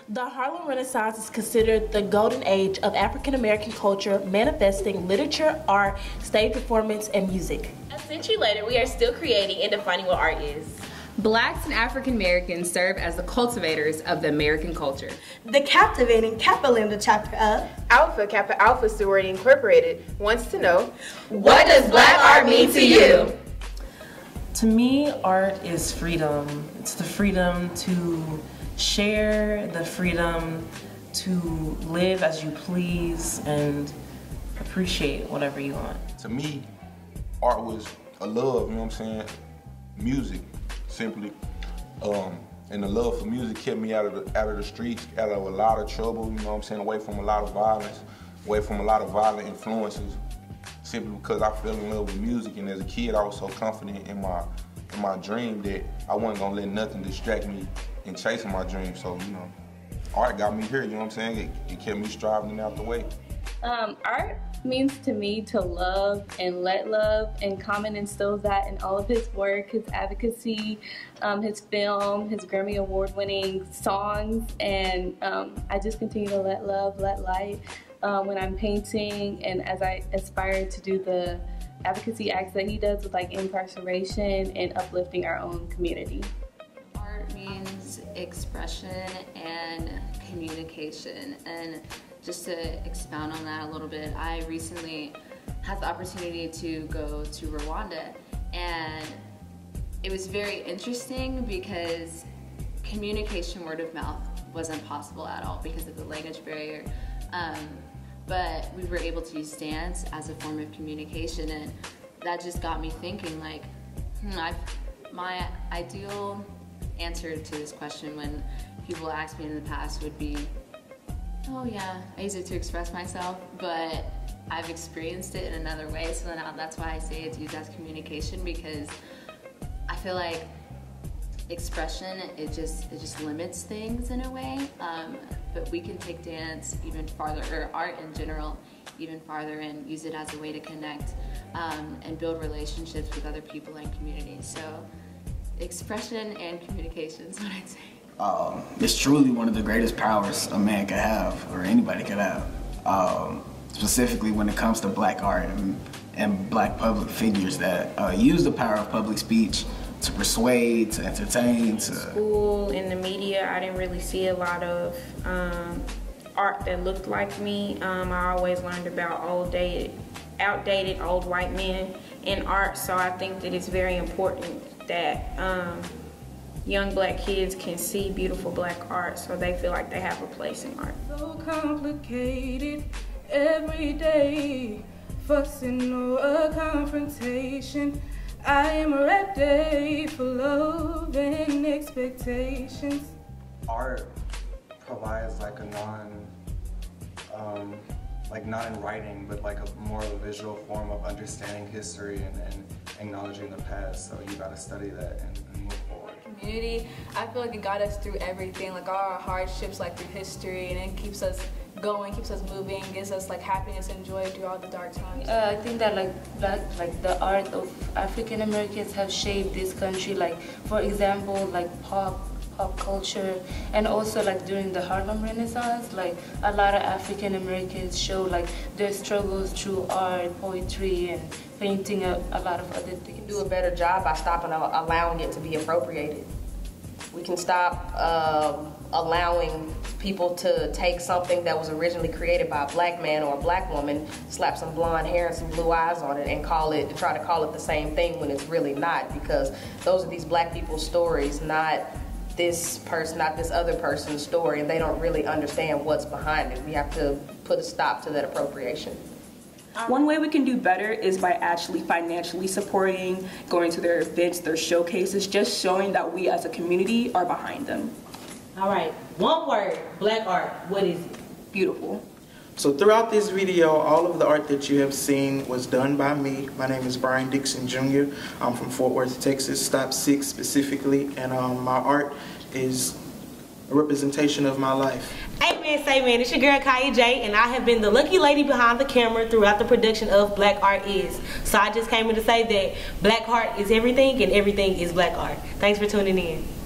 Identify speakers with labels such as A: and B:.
A: The Harlem Renaissance is considered the golden age of African American culture, manifesting literature, art, stage performance, and music.
B: A century later, we are still creating and defining what art is.
C: Blacks and African Americans serve as the cultivators of the American culture.
D: The captivating Kappa Lambda chapter of
B: Alpha Kappa Alpha Sorority Incorporated wants to know,
C: what does Black art mean to you?
E: To me, art is freedom. It's the freedom to share, the freedom to live as you please and appreciate whatever you want.
F: To me, art was a love, you know what I'm saying? Music, simply. And the love for music kept me out of the streets, out of a lot of trouble, you know what I'm saying? Away from a lot of violence, away from a lot of violent influences, simply because I fell in love with music. And as a kid, I was so confident in my dream that I wasn't gonna let nothing distract me in chasing my dream. So, you know, art got me here, you know what I'm saying? It kept me striving out the way.
G: Art means to me to love and let love, and Common instills that in all of his work, his advocacy, his film, his Grammy Award-winning songs, and I just continue to let love, let light when I'm painting, and as I aspire to do the advocacy acts that he does with like incarceration and uplifting our own community.
H: Art means expression and communication, and just to expound on that a little bit, I recently had the opportunity to go to Rwanda, and it was very interesting because communication word of mouth wasn't possible at all because of the language barrier. But we were able to use dance as a form of communication, and that just got me thinking, like, my ideal answer to this question when people ask me in the past would be, oh yeah, I use it to express myself, but I've experienced it in another way, so now that's why I say it's used as communication, because I feel like expression, it just limits things in a way, but we can take dance even farther, or art in general, even farther, and use it as a way to connect and build relationships with other people and communities. So expression and communication is what I'd say.
I: It's truly one of the greatest powers a man could have, or anybody could have, specifically when it comes to Black art and Black public figures that use the power of public speech to persuade, to entertain, to...
J: School, in the media, I didn't really see a lot of art that looked like me. I always learned about outdated old white men in art, so I think that it's very important that young Black kids can see beautiful Black art so they feel like they have a place in art.
K: So complicated every day, fussing or a confrontation. I am ready for love and expectations. Art provides like a not in writing, but like a more of a visual form of understanding history and acknowledging the past. So you gotta study that and move forward.
L: Community, I feel like it got us through everything, like all our hardships, like through history, and it keeps us going, keeps us moving, gives us like happiness and joy through all the dark times.
M: I think that like the art of African Americans have shaped this country. Like for example, like pop culture, and also like during the Harlem Renaissance, like a lot of African Americans show like their struggles through art, poetry, and painting, a lot of other things.
N: We can do a better job by stopping allowing it to be appropriated. We can stop allowing people to take something that was originally created by a Black man or a Black woman, slap some blonde hair and some blue eyes on it, and try to call it the same thing when it's really not, because those are these Black people's stories, not this person, not this other person's story, and they don't really understand what's behind it. We have to put a stop to that appropriation.
O: One way we can do better is by actually financially supporting, going to their events, their showcases, just showing that we as a community are behind them.
A: All right, one word, Black art, what is it?
O: Beautiful.
P: So throughout this video, all of the art that you have seen was done by me. My name is Brian Dixon Jr. I'm from Fort Worth, Texas, Stop 6 specifically, and my art is a representation of my life.
A: Hey man, say man, it's your girl Kaya J, and I have been the lucky lady behind the camera throughout the production of Black Art Is. So I just came in to say that Black art is everything and everything is Black art. Thanks for tuning in.